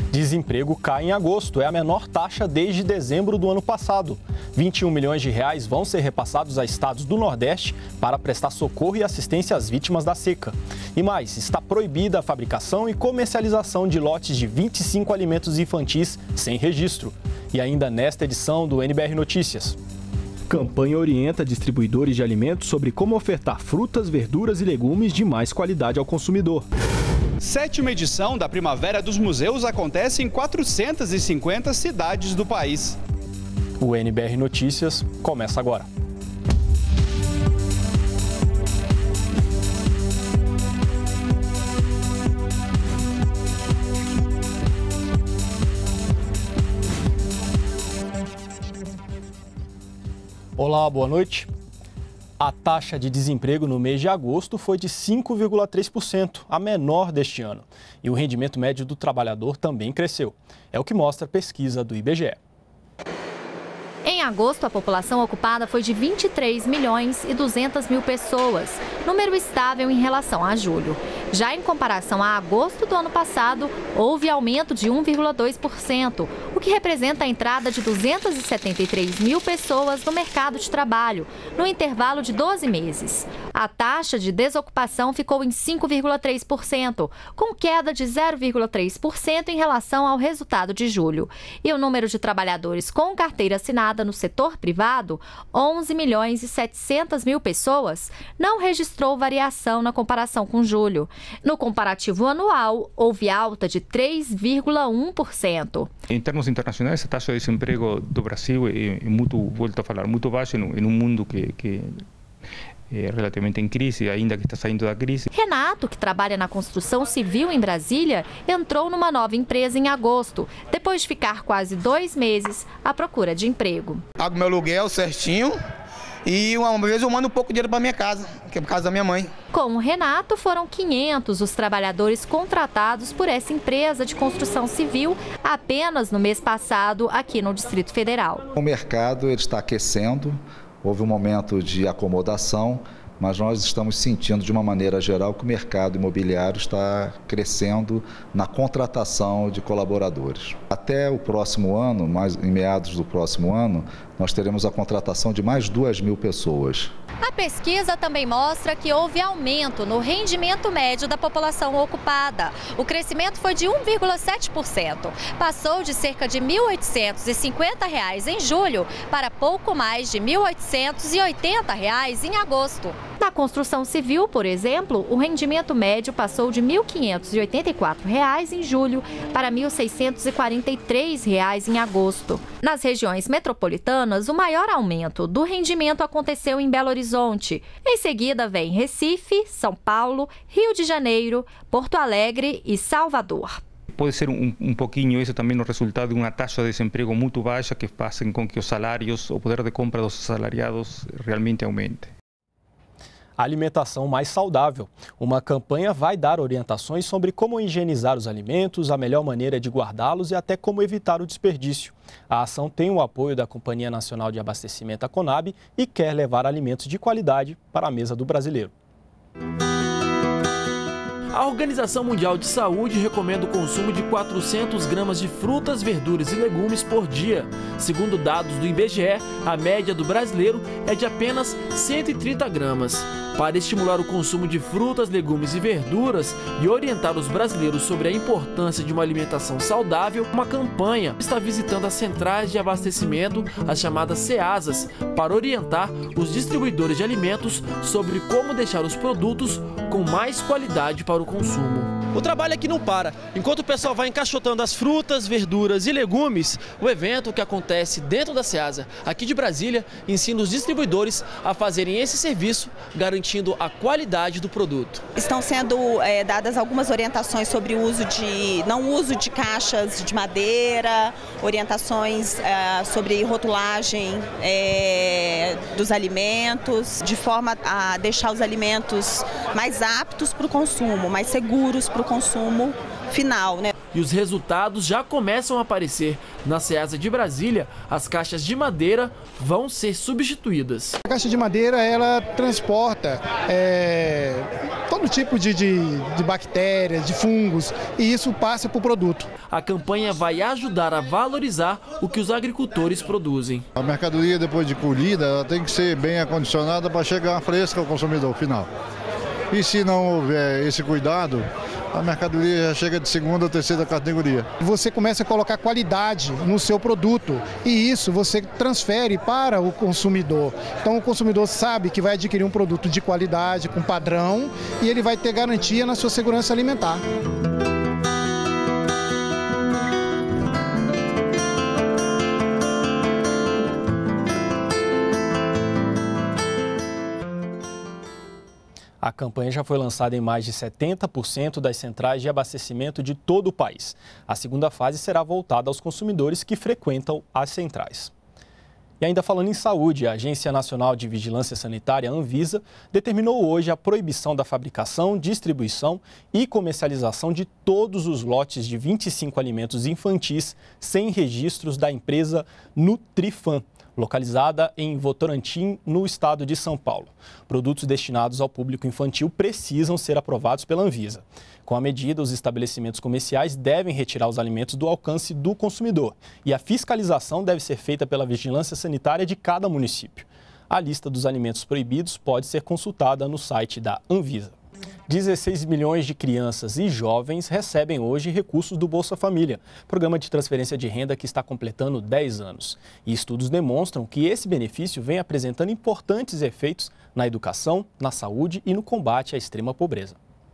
Desemprego cai em agosto, é a menor taxa desde dezembro do ano passado. 21 milhões de reais vão ser repassados a estados do Nordeste para prestar socorro e assistência às vítimas da seca. E mais, está proibida a fabricação e comercialização de lotes de 25 alimentos infantis sem registro. E ainda nesta edição do NBR Notícias. Campanha orienta distribuidores de alimentos sobre como ofertar frutas, verduras e legumes de mais qualidade ao consumidor. 7ª edição da Primavera dos Museus acontece em 450 cidades do país. O NBR Notícias começa agora. Olá, boa noite. A taxa de desemprego no mês de agosto foi de 5,3%, a menor deste ano. E o rendimento médio do trabalhador também cresceu. É o que mostra a pesquisa do IBGE. Em agosto, a população ocupada foi de 23 milhões e 200 mil pessoas, número estável em relação a julho. Já em comparação a agosto do ano passado, houve aumento de 1,2%, o que representa a entrada de 273 mil pessoas no mercado de trabalho, no intervalo de 12 meses. A taxa de desocupação ficou em 5,3%, com queda de 0,3% em relação ao resultado de julho. E o número de trabalhadores com carteira assinada no setor privado, 11 milhões e 700 mil pessoas, não registrou variação na comparação com julho. No comparativo anual, houve alta de 3,1%. Em termos internacionais, a taxa de desemprego do Brasil é muito, volto a falar, muito baixa em um mundo que é relativamente em crise, ainda que está saindo da crise. Renato, que trabalha na construção civil em Brasília, entrou numa nova empresa em agosto, depois de ficar quase 2 meses à procura de emprego. Pago meu aluguel certinho e uma vez eu mando um pouco de dinheiro para minha casa, que é por causa da minha mãe. Com o Renato, foram 500 os trabalhadores contratados por essa empresa de construção civil apenas no mês passado aqui no Distrito Federal. O mercado ele está aquecendo. Houve um momento de acomodação, mas nós estamos sentindo de uma maneira geral que o mercado imobiliário está crescendo na contratação de colaboradores. Até o próximo ano, em meados do próximo ano, nós teremos a contratação de mais 2.000 pessoas. A pesquisa também mostra que houve aumento no rendimento médio da população ocupada. O crescimento foi de 1,7%. Passou de cerca de R$ 1.850 em julho para pouco mais de R$ 1.880 em agosto. Na construção civil, por exemplo, o rendimento médio passou de R$ 1.584 em julho para R$ 1.643 em agosto. Nas regiões metropolitanas, o maior aumento do rendimento aconteceu em Belo Horizonte. Em seguida vem Recife, São Paulo, Rio de Janeiro, Porto Alegre e Salvador. Pode ser um pouquinho isso também o resultado de uma taxa de desemprego muito baixa que fazem com que os salários, o poder de compra dos assalariados realmente aumente. Alimentação mais saudável. Uma campanha vai dar orientações sobre como higienizar os alimentos, a melhor maneira de guardá-los e até como evitar o desperdício. A ação tem o apoio da Companhia Nacional de Abastecimento, a Conab, e quer levar alimentos de qualidade para a mesa do brasileiro. A Organização Mundial de Saúde recomenda o consumo de 400 gramas de frutas, verduras e legumes por dia. Segundo dados do IBGE, a média do brasileiro é de apenas 130 gramas. Para estimular o consumo de frutas, legumes e verduras e orientar os brasileiros sobre a importância de uma alimentação saudável, uma campanha está visitando as centrais de abastecimento, as chamadas CEASAs, para orientar os distribuidores de alimentos sobre como deixar os produtos com mais qualidade para o consumo. O trabalho aqui não para. Enquanto o pessoal vai encaixotando as frutas, verduras e legumes, o evento que acontece dentro da CEASA, aqui de Brasília, ensina os distribuidores a fazerem esse serviço, garantindo a qualidade do produto. Estão sendo dadas algumas orientações sobre o uso não uso de caixas de madeira, orientações sobre rotulagem dos alimentos, de forma a deixar os alimentos mais aptos para o consumo, mais seguros para o consumo final, né? E os resultados já começam a aparecer. Na CEASA de Brasília, as caixas de madeira vão ser substituídas. A caixa de madeira, ela transporta todo tipo de bactérias, de fungos, e isso passa para o produto. A campanha vai ajudar a valorizar o que os agricultores produzem. A mercadoria, depois de colhida, ela tem que ser bem acondicionada para chegar fresca ao consumidor final. E se não houver esse cuidado, a mercadoria já chega de segunda ou terceira categoria. Você começa a colocar qualidade no seu produto e isso você transfere para o consumidor. Então o consumidor sabe que vai adquirir um produto de qualidade, com padrão, e ele vai ter garantia na sua segurança alimentar. A campanha já foi lançada em mais de 70% das centrais de abastecimento de todo o país. A segunda fase será voltada aos consumidores que frequentam as centrais. E ainda falando em saúde, a Agência Nacional de Vigilância Sanitária, Anvisa, determinou hoje a proibição da fabricação, distribuição e comercialização de todos os lotes de 25 alimentos infantis sem registros da empresa Nutrifam, localizada em Votorantim, no estado de São Paulo. Produtos destinados ao público infantil precisam ser aprovados pela Anvisa. Com a medida, os estabelecimentos comerciais devem retirar os alimentos do alcance do consumidor e a fiscalização deve ser feita pela vigilância sanitária de cada município. A lista dos alimentos proibidos pode ser consultada no site da Anvisa. 16 milhões de crianças e jovens recebem hoje recursos do Bolsa Família, programa de transferência de renda que está completando 10 anos. E estudos demonstram que esse benefício vem apresentando importantes efeitos na educação, na saúde e no combate à extrema pobreza.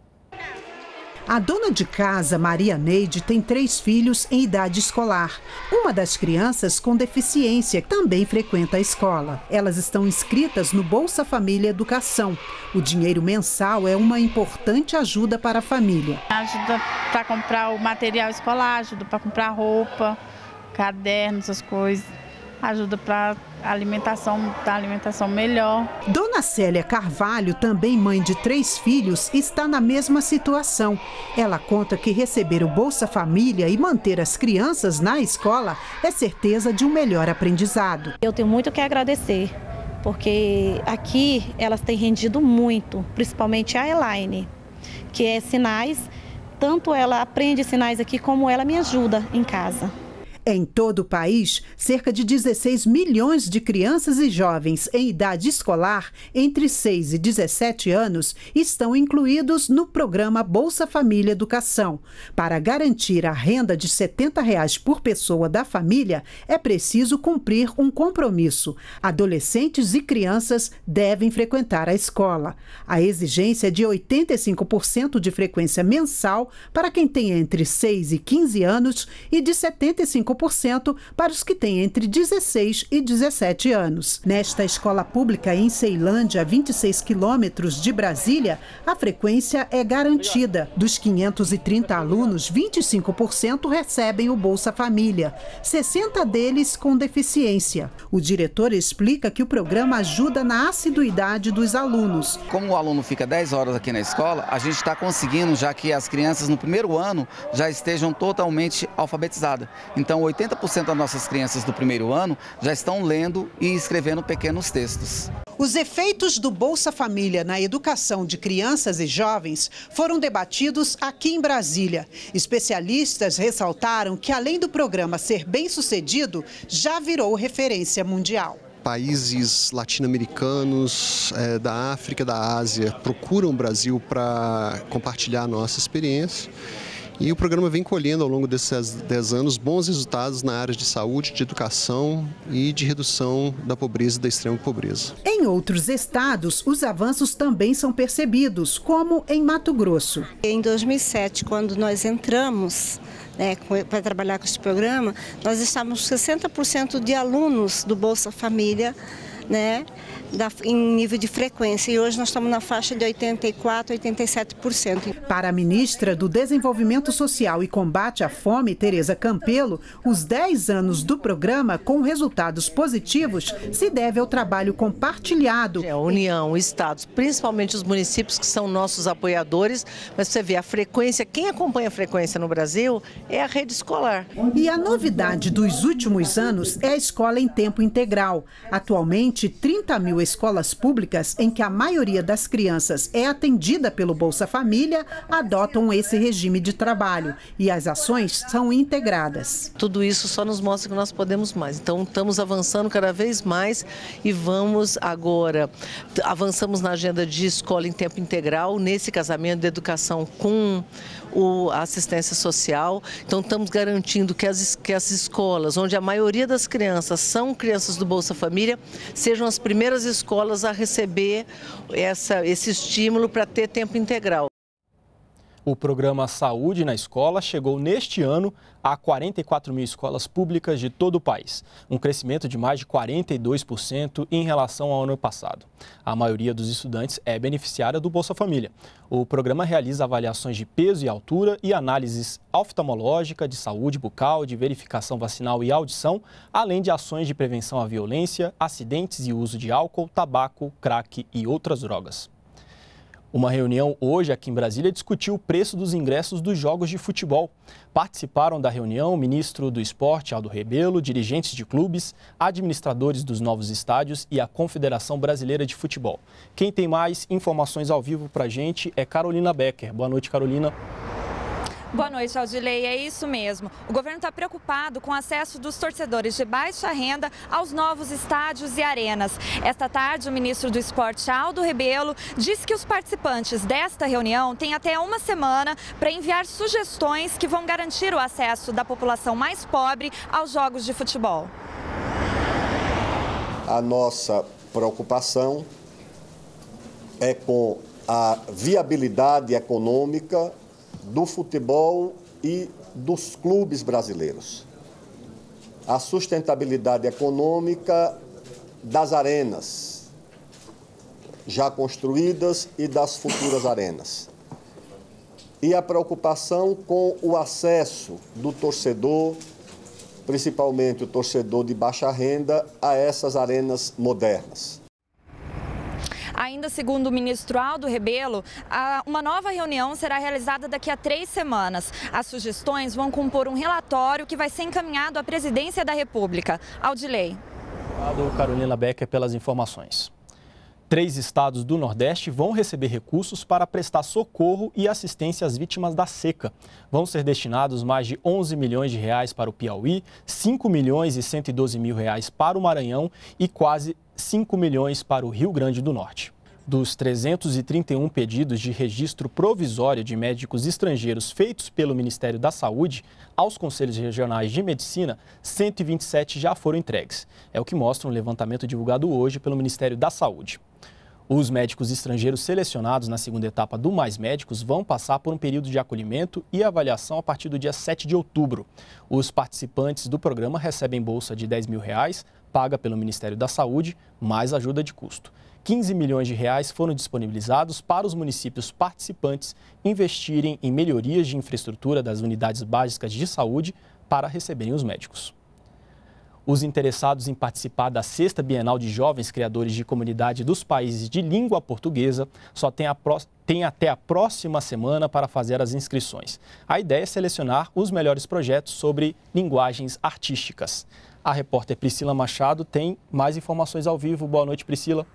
A dona de casa, Maria Neide, tem 3 filhos em idade escolar. Uma das crianças com deficiência também frequenta a escola. Elas estão inscritas no Bolsa Família Educação. O dinheiro mensal é uma importante ajuda para a família. Ajuda para comprar o material escolar, ajuda para comprar roupa, cadernos, essas coisas. Ajuda para a alimentação melhor. Dona Célia Carvalho, também mãe de 3 filhos, está na mesma situação. Ela conta que receber o Bolsa Família e manter as crianças na escola é certeza de um melhor aprendizado. Eu tenho muito que agradecer, porque aqui elas têm rendido muito, principalmente a Elaine, que é sinais. Tanto ela aprende sinais aqui, como ela me ajuda em casa. Em todo o país, cerca de 16 milhões de crianças e jovens em idade escolar, entre 6 e 17 anos, estão incluídos no programa Bolsa Família Educação. Para garantir a renda de R$ 70 por pessoa da família, é preciso cumprir um compromisso. Adolescentes e crianças devem frequentar a escola. A exigência é de 85% de frequência mensal para quem tem entre 6 e 15 anos e de 75% para os que têm entre 16 e 17 anos. Nesta escola pública em Ceilândia, a 26 quilômetros de Brasília, a frequência é garantida. Dos 530 alunos, 25% recebem o Bolsa Família, 60 deles com deficiência. O diretor explica que o programa ajuda na assiduidade dos alunos. Como o aluno fica 10 horas aqui na escola, a gente está conseguindo já que as crianças no primeiro ano já estejam totalmente alfabetizadas. Então, 80% das nossas crianças do primeiro ano já estão lendo e escrevendo pequenos textos. Os efeitos do Bolsa Família na educação de crianças e jovens foram debatidos aqui em Brasília. Especialistas ressaltaram que, além do programa ser bem-sucedido, já virou referência mundial. Países latino-americanos, da África, da Ásia, procuram o Brasil para compartilhar a nossa experiência. E o programa vem colhendo ao longo desses 10 anos bons resultados na área de saúde, de educação e de redução da pobreza e da extrema pobreza. Em outros estados, os avanços também são percebidos, como em Mato Grosso. Em 2007, quando nós entramos para trabalhar com este programa, nós estávamos com 60% de alunos do Bolsa Família, em nível de frequência, e hoje nós estamos na faixa de 84%, 87%. Para a ministra do Desenvolvimento Social e Combate à Fome, Tereza Campelo, os 10 anos do programa com resultados positivos se deve ao trabalho compartilhado. A União, estados, principalmente os municípios que são nossos apoiadores, mas você vê a frequência, quem acompanha a frequência no Brasil é a rede escolar. E a novidade dos últimos anos é a escola em tempo integral. Atualmente, somente 30 mil escolas públicas, em que a maioria das crianças é atendida pelo Bolsa Família, adotam esse regime de trabalho e as ações são integradas. Tudo isso só nos mostra que nós podemos mais. Então, estamos avançando cada vez mais e vamos agora, avançamos na agenda de escola em tempo integral, nesse casamento de educação com a assistência social. Então, estamos garantindo que as escolas, onde a maioria das crianças são crianças do Bolsa Família, sejam as primeiras escolas a receber esse estímulo para ter tempo integral. O programa Saúde na Escola chegou neste ano a 44 mil escolas públicas de todo o país, um crescimento de mais de 42% em relação ao ano passado. A maioria dos estudantes é beneficiária do Bolsa Família. O programa realiza avaliações de peso e altura e análises oftalmológica, de saúde bucal, de verificação vacinal e audição, além de ações de prevenção à violência, acidentes e uso de álcool, tabaco, crack e outras drogas. Uma reunião hoje aqui em Brasília discutiu o preço dos ingressos dos jogos de futebol. Participaram da reunião o ministro do Esporte, Aldo Rebelo, dirigentes de clubes, administradores dos novos estádios e a Confederação Brasileira de Futebol. Quem tem mais informações ao vivo para a gente é Carolina Becker. Boa noite, Carolina. Boa noite, Aldilei. É isso mesmo. O governo está preocupado com o acesso dos torcedores de baixa renda aos novos estádios e arenas. Esta tarde, o ministro do Esporte, Aldo Rebelo, disse que os participantes desta reunião têm até uma semana para enviar sugestões que vão garantir o acesso da população mais pobre aos jogos de futebol. A nossa preocupação é com a viabilidade econômica do futebol e dos clubes brasileiros. A sustentabilidade econômica das arenas já construídas e das futuras arenas. E a preocupação com o acesso do torcedor, principalmente o torcedor de baixa renda, a essas arenas modernas. Ainda segundo o ministro Aldo Rebelo, uma nova reunião será realizada daqui a 3 semanas. As sugestões vão compor um relatório que vai ser encaminhado à Presidência da República. Aldilei. Obrigado, Carolina Becker, pelas informações. 3 estados do Nordeste vão receber recursos para prestar socorro e assistência às vítimas da seca. Vão ser destinados mais de 11 milhões de reais para o Piauí, 5 milhões e 112 mil reais para o Maranhão e quase 5 milhões para o Rio Grande do Norte. Dos 331 pedidos de registro provisório de médicos estrangeiros feitos pelo Ministério da Saúde aos Conselhos Regionais de Medicina, 127 já foram entregues. É o que mostra um levantamento divulgado hoje pelo Ministério da Saúde. Os médicos estrangeiros selecionados na segunda etapa do Mais Médicos vão passar por um período de acolhimento e avaliação a partir do dia 7 de outubro. Os participantes do programa recebem bolsa de R$10 mil, paga pelo Ministério da Saúde, mais ajuda de custo. 15 milhões de reais foram disponibilizados para os municípios participantes investirem em melhorias de infraestrutura das unidades básicas de saúde para receberem os médicos. Os interessados em participar da 6ª Bienal de Jovens Criadores de Comunidade dos Países de Língua Portuguesa só tem até a próxima semana para fazer as inscrições. A ideia é selecionar os melhores projetos sobre linguagens artísticas. A repórter Priscila Machado tem mais informações ao vivo. Boa noite, Priscila.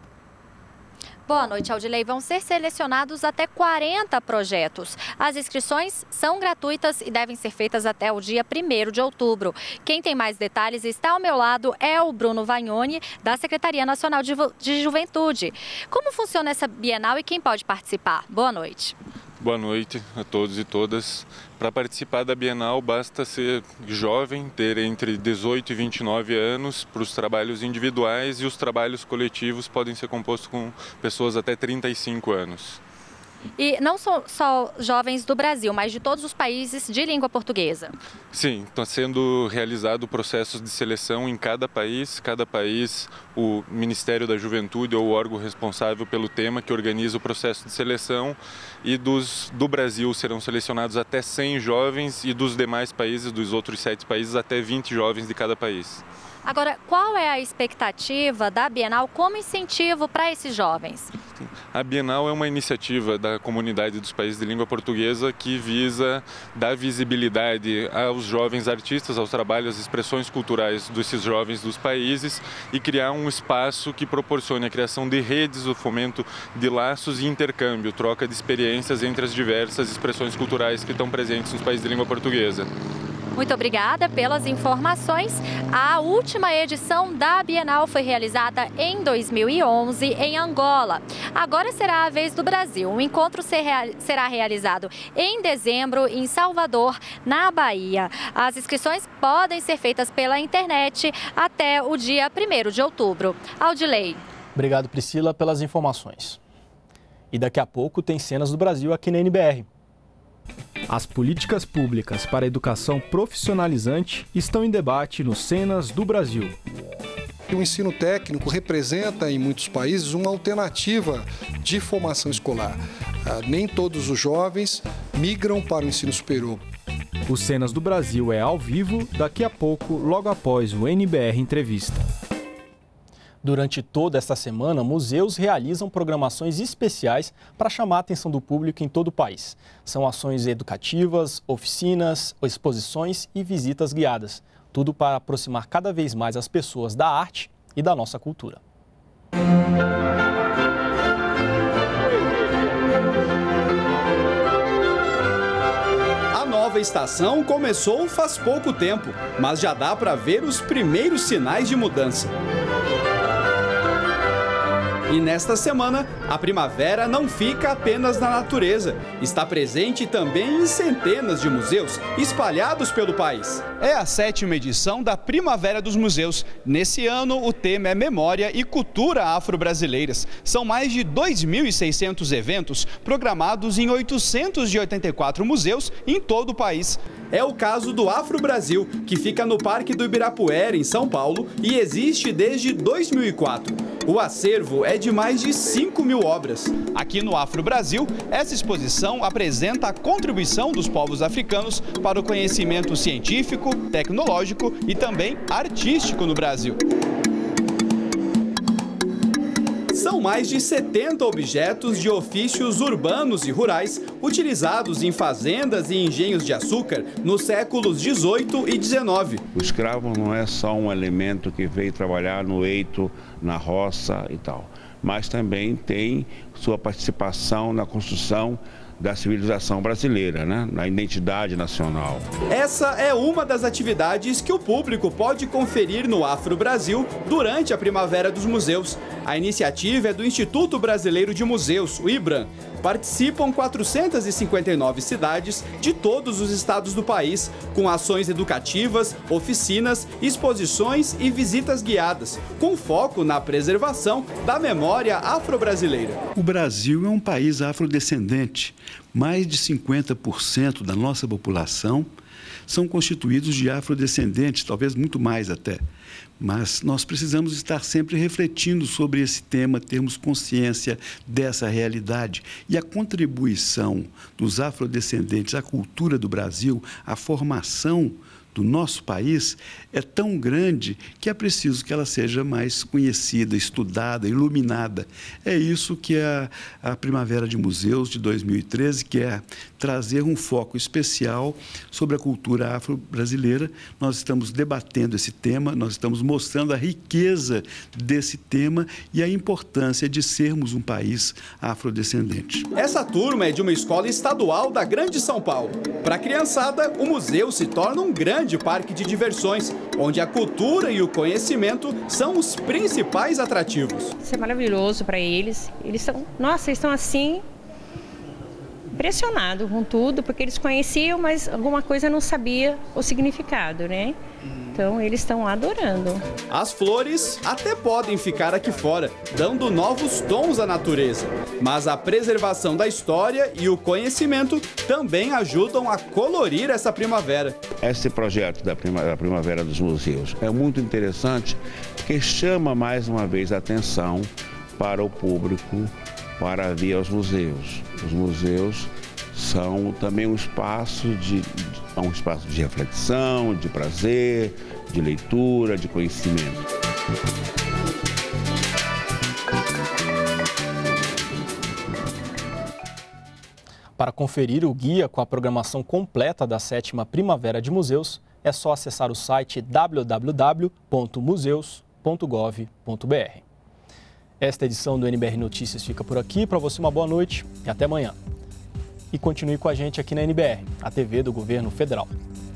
Boa noite, Aldilei. Vão ser selecionados até 40 projetos. As inscrições são gratuitas e devem ser feitas até o dia 1º de outubro. Quem tem mais detalhes está ao meu lado é o Bruno Vagnoni, da Secretaria Nacional de Juventude. Como funciona essa Bienal e quem pode participar? Boa noite. Boa noite a todos e todas. Para participar da Bienal basta ser jovem, ter entre 18 e 29 anos para os trabalhos individuais e os trabalhos coletivos podem ser compostos com pessoas até 35 anos. E não só jovens do Brasil, mas de todos os países de língua portuguesa? Sim, está sendo realizado processos de seleção em cada país. Cada país, o Ministério da Juventude ou o órgão responsável pelo tema que organiza o processo de seleção. E do Brasil serão selecionados até 100 jovens e dos demais países, dos outros 7 países, até 20 jovens de cada país. Agora, qual é a expectativa da Bienal como incentivo para esses jovens? A Bienal é uma iniciativa da comunidade dos países de língua portuguesa que visa dar visibilidade aos jovens artistas, aos trabalhos, às expressões culturais desses jovens dos países e criar um espaço que proporcione a criação de redes, o fomento de laços e intercâmbio, troca de experiências entre as diversas expressões culturais que estão presentes nos países de língua portuguesa. Muito obrigada pelas informações. A última edição da Bienal foi realizada em 2011 em Angola. Agora será a vez do Brasil. O encontro será realizado em dezembro em Salvador, na Bahia. As inscrições podem ser feitas pela internet até o dia 1º de outubro. Audilei. Obrigado, Priscila, pelas informações. E daqui a pouco tem cenas do Brasil aqui na NBR. As políticas públicas para a educação profissionalizante estão em debate no Cenas do Brasil. O ensino técnico representa, em muitos países, uma alternativa de formação escolar. Nem todos os jovens migram para o ensino superior. O Cenas do Brasil é ao vivo, daqui a pouco, logo após o NBR Entrevista. Durante toda esta semana, museus realizam programações especiais para chamar a atenção do público em todo o país. São ações educativas, oficinas, exposições e visitas guiadas. Tudo para aproximar cada vez mais as pessoas da arte e da nossa cultura. A nova estação começou faz pouco tempo, mas já dá para ver os primeiros sinais de mudança. E nesta semana, a primavera não fica apenas na natureza. Está presente também em centenas de museus espalhados pelo país. É a 7ª edição da Primavera dos Museus. Nesse ano, o tema é Memória e Cultura Afro-Brasileiras. São mais de 2.600 eventos programados em 884 museus em todo o país. É o caso do Afro Brasil, que fica no Parque do Ibirapuera, em São Paulo, e existe desde 2004. O acervo é de mais de 5.000 obras. Aqui no Afro Brasil, essa exposição apresenta a contribuição dos povos africanos para o conhecimento científico, tecnológico e também artístico no Brasil. São mais de 70 objetos de ofícios urbanos e rurais utilizados em fazendas e engenhos de açúcar nos séculos 18 e 19. O escravo não é só um elemento que veio trabalhar no eito, na roça e tal, mas também tem sua participação na construção da civilização brasileira, né? Na identidade nacional. Essa é uma das atividades que o público pode conferir no Afro Brasil durante a Primavera dos Museus. A iniciativa é do Instituto Brasileiro de Museus, o IBRAM. Participam 459 cidades de todos os estados do país, com ações educativas, oficinas, exposições e visitas guiadas, com foco na preservação da memória afro-brasileira. O Brasil é um país afrodescendente. Mais de 50% da nossa população são constituídos de afrodescendentes, talvez muito mais até. Mas nós precisamos estar sempre refletindo sobre esse tema, termos consciência dessa realidade. E a contribuição dos afrodescendentes à cultura do Brasil, à formação do nosso país, é tão grande que é preciso que ela seja mais conhecida, estudada, iluminada. É isso que a Primavera de Museus de 2013 quer, trazer um foco especial sobre a cultura afro-brasileira. Nós estamos debatendo esse tema, nós estamos mostrando a riqueza desse tema e a importância de sermos um país afrodescendente. Essa turma é de uma escola estadual da Grande São Paulo. Para a criançada, o museu se torna um grande parque de diversões, onde a cultura e o conhecimento são os principais atrativos. Isso é maravilhoso para eles. Eles estão assim impressionados com tudo, porque eles conheciam, mas alguma coisa não sabia o significado, né? Então eles estão adorando. As flores até podem ficar aqui fora, dando novos tons à natureza. Mas a preservação da história e o conhecimento também ajudam a colorir essa primavera. Esse projeto da Primavera dos Museus é muito interessante, porque chama mais uma vez a atenção para o público para vir aos museus. Os museus são também um espaço de reflexão, de prazer, de leitura, de conhecimento. Para conferir o guia com a programação completa da 7ª Primavera de Museus, é só acessar o site www.museus.gov.br. Esta edição do NBR Notícias fica por aqui. Para você, uma boa noite e até amanhã. E continue com a gente aqui na NBR, a TV do Governo Federal.